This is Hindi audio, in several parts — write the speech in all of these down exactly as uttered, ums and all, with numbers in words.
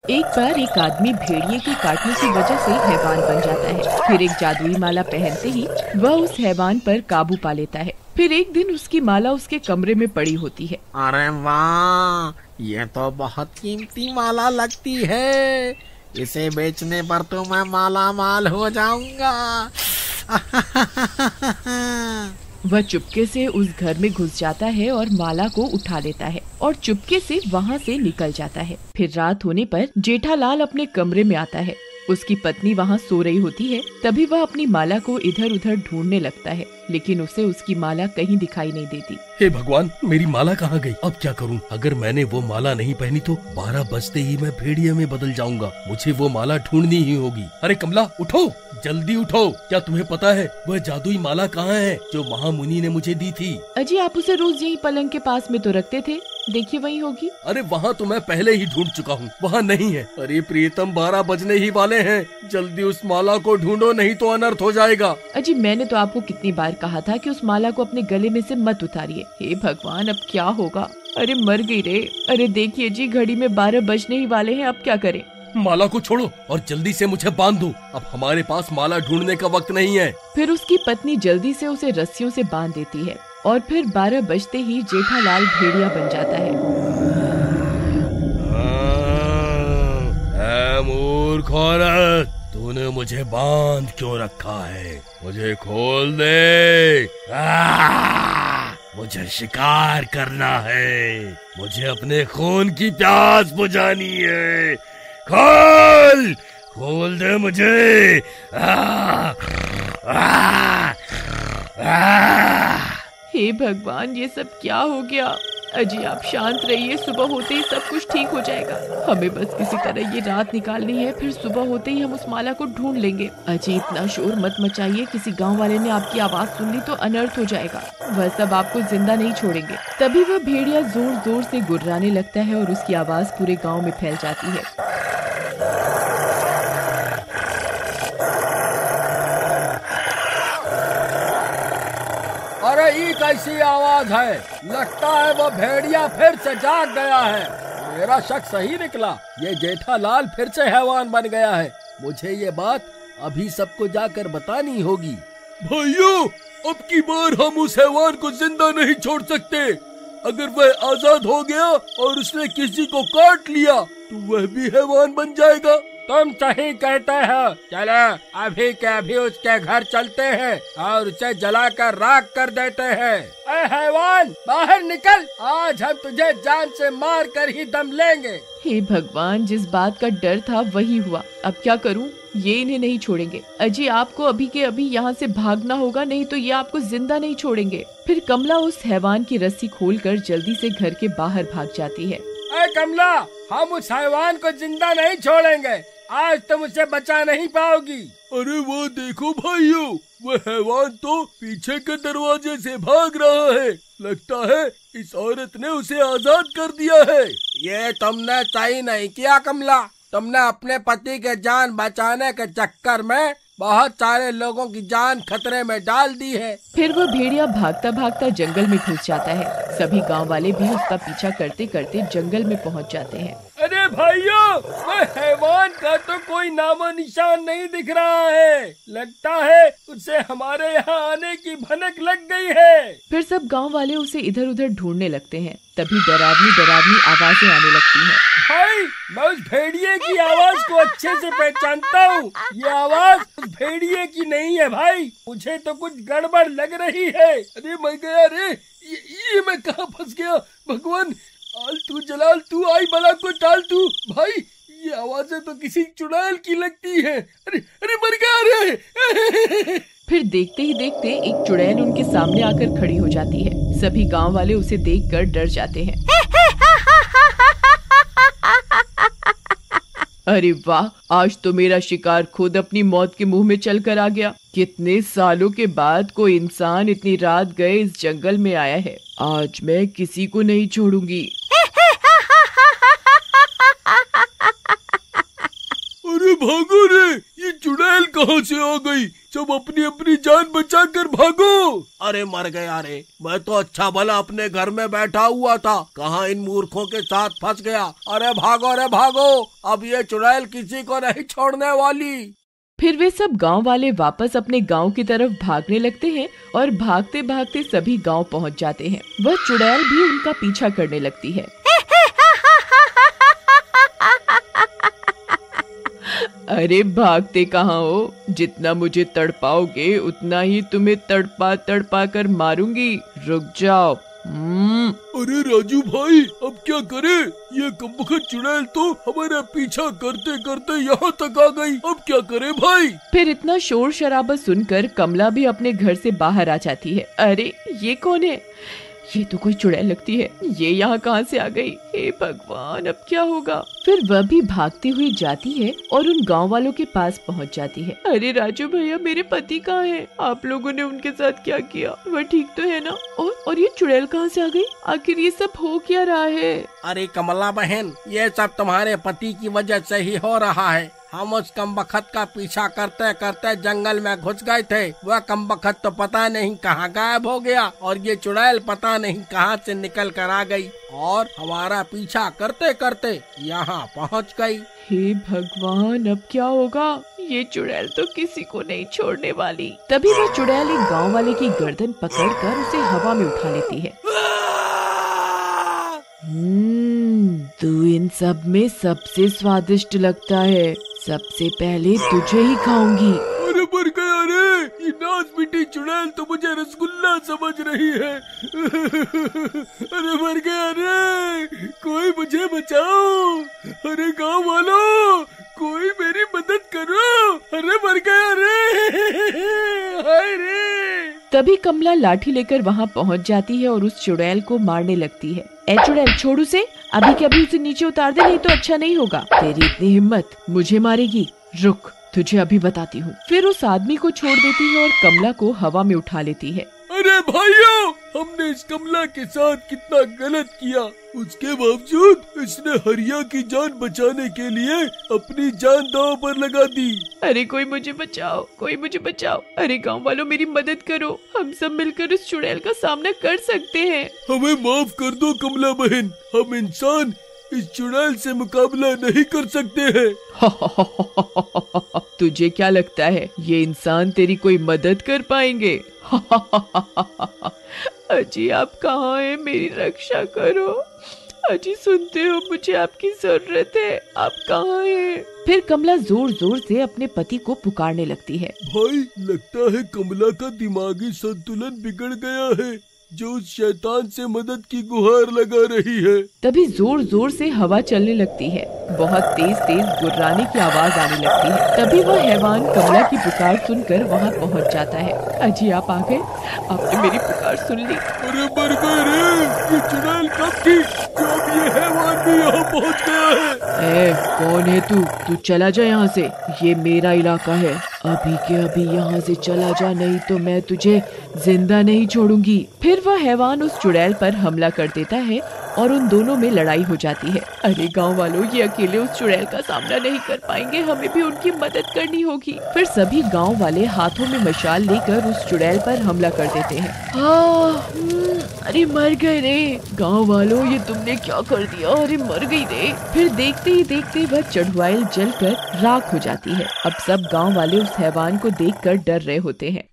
एक बार एक आदमी भेड़िए के काटने की वजह से हैवान बन जाता है। फिर एक जादुई माला पहनते ही वह उस हैवान पर काबू पा लेता है। फिर एक दिन उसकी माला उसके कमरे में पड़ी होती है। अरे वाह, ये तो बहुत कीमती माला लगती है। इसे बेचने पर तो मैं माला माल हो जाऊंगा। वह चुपके से उस घर में घुस जाता है और माला को उठा लेता है और चुपके से वहाँ से निकल जाता है। फिर रात होने पर जेठालाल अपने कमरे में आता है। उसकी पत्नी वहाँ सो रही होती है। तभी वह अपनी माला को इधर उधर ढूंढने लगता है, लेकिन उसे उसकी माला कहीं दिखाई नहीं देती। हे भगवान, मेरी माला कहाँ गई? अब क्या करूँ? अगर मैंने वो माला नहीं पहनी तो बारह बजते ही मैं भेड़िए में बदल जाऊंगा। मुझे वो माला ढूंढनी ही होगी। अरे कमला, उठो, जल्दी उठो। क्या तुम्हें पता है वह जादुई माला कहाँ है जो महामुनि ने मुझे दी थी? अजी, आप उसे रोज यही पलंग के पास में तो रखते थे, देखिए वही होगी। अरे वहाँ तो मैं पहले ही ढूंढ चुका हूँ, वहाँ नहीं है। अरे प्रियतम, बारह बजने ही वाले हैं, जल्दी उस माला को ढूंढो, नहीं तो अनर्थ हो जाएगा। अजी, मैंने तो आपको कितनी बार कहा था कि उस माला को अपने गले में से मत उतारिए। हे भगवान, अब क्या होगा? अरे मर गई रे। अरे देखिए जी, घड़ी में बारह बजने ही वाले हैं, अब क्या करें? माला को छोड़ो और जल्दी से मुझे बांध दो। अब हमारे पास माला ढूंढने का वक्त नहीं है। फिर उसकी पत्नी जल्दी से उसे रस्सियों से बांध देती है और फिर बारह बजते ही जेठालाल भेड़िया बन जाता है। ऐ मूर्ख औरत, तूने मुझे बांध क्यों रखा है? मुझे खोल दे। आ, मुझे शिकार करना है, मुझे अपने खून की प्यास बुझानी है। खोल, खोल दे मुझे। आ, आ, आ, हे भगवान, ये सब क्या हो गया? अजी, आप शांत रहिए, सुबह होते ही सब कुछ ठीक हो जाएगा। हमें बस किसी तरह ये रात निकालनी है, फिर सुबह होते ही हम उस माला को ढूंढ लेंगे। अजी, इतना शोर मत मचाइए, किसी गांव वाले ने आपकी आवाज सुन ली तो अनर्थ हो जाएगा। वह सब आपको जिंदा नहीं छोड़ेंगे। तभी वह भेड़िया जोर जोर से गुर्राने लगता है और उसकी आवाज पूरे गाँव में फैल जाती है। अरे ये कैसी आवाज है? लगता है वो भेड़िया फिर से जाग गया है। मेरा शक सही निकला, ये जेठालाल फिर से हैवान बन गया है। मुझे ये बात अभी सबको जाकर बतानी होगी। भाइयों, अब की बार हम उस हैवान को जिंदा नहीं छोड़ सकते। अगर वह आजाद हो गया और उसने किसी को काट लिया तो वह भी हैवान बन जाएगा। तुम सही कहते हो। चलो अभी के अभी उसके घर चलते हैं और उसे जलाकर राख कर देते हैं। ऐ हैवान, बाहर निकल, आज हम तुझे जान से मार कर ही दम लेंगे। हे भगवान, जिस बात का डर था वही हुआ। अब क्या करूं? ये इन्हें नहीं छोड़ेंगे। अजी, आपको अभी के अभी यहाँ से भागना होगा, नहीं तो ये आपको जिंदा नहीं छोड़ेंगे। फिर कमला उस हैवान की रस्सी खोलकर जल्दी से घर के बाहर भाग जाती है। ऐ कमला, हम उस हैवान को जिंदा नहीं छोड़ेंगे। आज तुम उसे बचा नहीं पाओगी। अरे वो देखो भाइयों, वो हैवान तो पीछे के दरवाजे से भाग रहा है। लगता है इस औरत ने उसे आजाद कर दिया है। ये तुमने सही नहीं किया कमला। तुमने अपने पति के जान बचाने के चक्कर में बहुत सारे लोगों की जान खतरे में डाल दी है। फिर वह भेड़िया भागता भागता जंगल में घुस जाता है। सभी गांव वाले भी उसका पीछा करते करते जंगल में पहुंच जाते हैं। अरे भाइयों, वह हैवान का तो कोई नामो निशान नहीं दिख रहा है। लगता है उसे हमारे यहाँ आने की भनक लग गई है। फिर सब गांव वाले उसे इधर उधर ढूंढने लगते हैं। तभी डरावनी डरावनी आवाजें आने लगती हैं। भाई, मैं उस भेड़िए की आवाज को अच्छे से पहचानता हूँ। ये आवाज उस भेड़िए की नहीं है भाई। मुझे तो कुछ गड़बड़ लग रही है। अरे मर गया रे, ये, ये मैं कहाँ फंस गया? भगवान, आल तू जलाल तू, आई बला को टाल तू। भाई, ये आवाजें तो किसी चुड़ैल की लगती है। अरे अरे मर गया रे। फिर देखते ही देखते एक चुड़ैल उनके सामने आकर खड़ी हो जाती है। सभी गांव वाले उसे देखकर डर जाते हैं। अरे वाह, आज तो मेरा शिकार खुद अपनी मौत के मुंह में चल कर आ गया। कितने सालों के बाद कोई इंसान इतनी रात गए इस जंगल में आया है। आज मैं किसी को नहीं छोड़ूंगी। अरे भागो रे, ये चुड़ैल कहाँ से आ गई? सब अपनी अपनी जान बचा कर भागो। अरे मर गया रे, मैं तो अच्छा भला अपने घर में बैठा हुआ था, कहाँ इन मूर्खों के साथ फंस गया। अरे भागो, अरे भागो, अब ये चुड़ैल किसी को नहीं छोड़ने वाली। फिर वे सब गांव वाले वापस अपने गांव की तरफ भागने लगते हैं और भागते भागते सभी गांव पहुंच जाते हैं। वह चुड़ैल भी उनका पीछा करने लगती है। अरे भागते कहाँ हो? जितना मुझे तड़पाओगे उतना ही तुम्हें तड़पा तड़पा कर मारूंगी। रुक जाओ। अरे राजू भाई, अब क्या करे? ये कमबख्त चुड़ैल तो हमारा पीछा करते करते यहाँ तक आ गई। अब क्या करे भाई? फिर इतना शोर शराबा सुनकर कमला भी अपने घर से बाहर आ जाती है। अरे ये कौन है? ये तो कोई चुड़ैल लगती है। ये यहाँ कहाँ से आ गई? हे भगवान, अब क्या होगा? फिर वह भी भागती हुई जाती है और उन गांव वालों के पास पहुँच जाती है। अरे राजू भैया, मेरे पति कहाँ हैं? आप लोगों ने उनके साथ क्या किया? वह ठीक तो है ना? और और ये चुड़ैल कहाँ से आ गई? आखिर ये सब हो क्या रहा है? अरे कमला बहन, ये सब तुम्हारे पति की वजह से ही हो रहा है। हम उस कमबख्त का पीछा करते करते जंगल में घुस गए थे। वह कमबख्त तो पता नहीं कहाँ गायब हो गया और ये चुड़ैल पता नहीं कहाँ से निकल कर आ गई और हमारा पीछा करते करते यहाँ पहुँच गई। हे भगवान, अब क्या होगा? ये चुड़ैल तो किसी को नहीं छोड़ने वाली। तभी वह चुड़ैल एक गाँव वाले की गर्दन पकड़कर उसे हवा में उठा लेती है। हम्म, तू इन सब में सबसे स्वादिष्ट लगता है। सबसे पहले तुझे ही खाऊंगी। अरे मर गया रे, ये नाच मिट्टी चुड़ैल तो मुझे रसगुल्ला समझ रही है। अरे मर गया रे, कोई मुझे बचाओ। अरे गांव वालों, कोई मेरी मदद करो। अरे मर गया रे, हाय रे। तभी कमला लाठी लेकर वहाँ पहुँच जाती है और उस चुड़ैल को मारने लगती है। ए चुड़ैल, छोड़ उसे, अभी के अभी उसे नीचे उतार दे, नहीं तो अच्छा नहीं होगा। तेरी इतनी हिम्मत, मुझे मारेगी? रुक, तुझे अभी बताती हूँ। फिर उस आदमी को छोड़ देती है और कमला को हवा में उठा लेती है। अरे भाइयों, हमने इस कमला के साथ कितना गलत किया, उसके बावजूद इसने हरिया की जान बचाने के लिए अपनी जान दांव पर लगा दी। अरे कोई मुझे बचाओ, कोई मुझे बचाओ। अरे गांव वालों, मेरी मदद करो। हम सब मिलकर इस चुड़ैल का सामना कर सकते हैं। हमें माफ कर दो कमला बहन, हम इंसान इस चुड़ैल से मुकाबला नहीं कर सकते हैं। तुझे क्या लगता है ये इंसान तेरी कोई मदद कर पाएंगे? अजी, आप कहाँ हैं? मेरी रक्षा करो। अजी सुनते हो, मुझे आपकी जरूरत है। आप कहाँ हैं? फिर कमला जोर जोर से अपने पति को पुकारने लगती है। भाई, लगता है कमला का दिमागी संतुलन बिगड़ गया है, जो उस शैतान से मदद की गुहार लगा रही है। तभी जोर जोर से हवा चलने लगती है। बहुत तेज तेज गुर्राने की आवाज आने लगती है। तभी वह हैवान कमला की पुकार सुनकर वहाँ पहुँच जाता है। अजी, आप आ गए? आपने मेरी पुकार सुन ली? अरे मर गए रे, ये चुड़ैल कब थी जब ये हैवान भी यहाँ पहुँच गया है? ए, कौन है तू? तू चला जा यहाँ से, ये मेरा इलाका है। अभी के अभी यहाँ से चला जा, नहीं तो मैं तुझे जिंदा नहीं छोड़ूंगी। फिर वह हैवान उस चुड़ैल पर हमला कर देता है और उन दोनों में लड़ाई हो जाती है। अरे गांव वालों, ये अकेले उस चुड़ैल का सामना नहीं कर पाएंगे, हमें भी उनकी मदद करनी होगी। फिर सभी गांव वाले हाथों में मशाल लेकर उस चुड़ैल पर हमला कर देते हैं। हाँ, अरे मर गए रे गांव वालों, ये तुमने क्या कर दिया? अरे मर गई रे। फिर देखते ही देखते वह चढ़वाइल जलकर राख हो जाती है। अब सब गांव वाले उस हैवान को देखकर डर रहे होते हैं।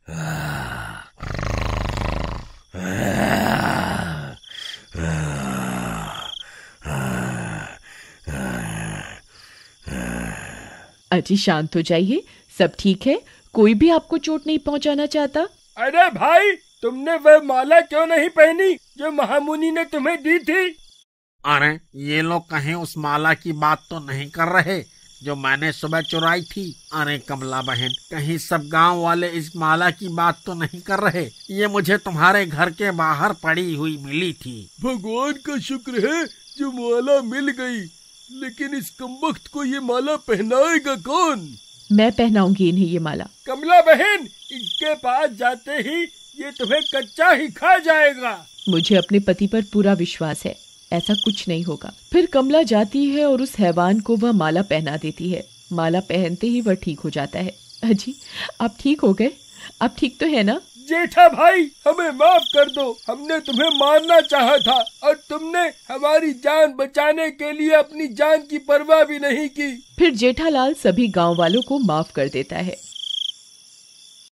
अजी शांत हो जाइए, सब ठीक है, कोई भी आपको चोट नहीं पहुंचाना चाहता। अरे भाई, तुमने वह माला क्यों नहीं पहनी जो महामुनि ने तुम्हें दी थी? अरे ये लोग कहीं उस माला की बात तो नहीं कर रहे जो मैंने सुबह चुराई थी? अरे कमला बहन, कहीं सब गांव वाले इस माला की बात तो नहीं कर रहे? ये मुझे तुम्हारे घर के बाहर पड़ी हुई मिली थी। भगवान का शुक्र है जो माला मिल गई, लेकिन इस कमबख्त को ये माला पहनाएगा कौन? मैं पहनाऊंगी इन्हें ये माला। कमला बहन, इसके पास जाते ही ये तुम्हें कच्चा ही खा जाएगा। मुझे अपने पति पर पूरा विश्वास है, ऐसा कुछ नहीं होगा। फिर कमला जाती है और उस हैवान को वह माला पहना देती है। माला पहनते ही वह ठीक हो जाता है। अजी आप ठीक हो गए? आप ठीक तो है ना? जेठा भाई, हमें माफ कर दो। हमने तुम्हें मारना चाहा था और तुमने हमारी जान बचाने के लिए अपनी जान की परवाह भी नहीं की। फिर जेठालाल सभी गांव वालों को माफ कर देता है।